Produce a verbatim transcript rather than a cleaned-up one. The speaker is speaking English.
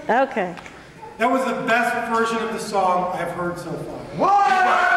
Okay. That was the best version of the song I've heard so far. What?